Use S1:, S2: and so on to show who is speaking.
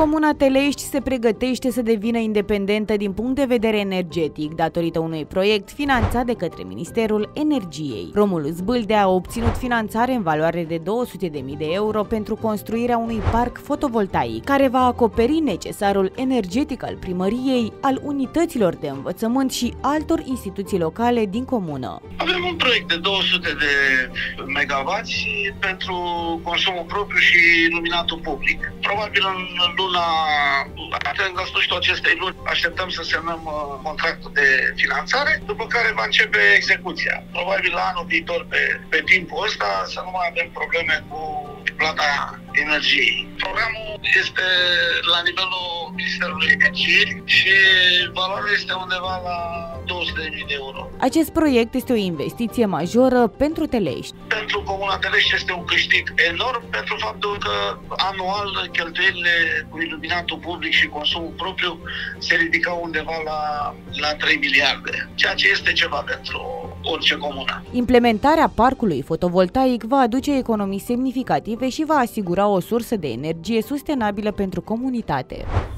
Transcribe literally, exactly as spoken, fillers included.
S1: Comuna Telești se pregătește să devină independentă din punct de vedere energetic, datorită unui proiect finanțat de către Ministerul Energiei. Romulus Bâldea a obținut finanțare în valoare de două sute de mii de euro pentru construirea unui parc fotovoltaic, care va acoperi necesarul energetic al primăriei, al unităților de învățământ și altor instituții locale din comună.
S2: Avem un proiect de două sute de megawatts pentru consumul propriu și iluminatul public. Probabil în luna, la sfârșitul acestei luni, așteptăm să semnăm contractul de finanțare, după care va începe execuția. Probabil la anul viitor, pe, pe timpul ăsta, să nu mai avem probleme cu plata energiei. Programul este la nivelul Ministerului Energiei și valoarea este undeva la două sute de mii de euro.
S1: Acest proiect este o investiție majoră pentru Telești.
S2: Pentru Comuna Telești este un câștig enorm pentru faptul că anual cheltuielile cu iluminatul public și consumul propriu se ridicau undeva la, la trei miliarde, ceea ce este ceva pentru orice comună.
S1: Implementarea parcului fotovoltaic va aduce economii semnificative și va asigura o sursă de energie sustenabilă pentru comunitate.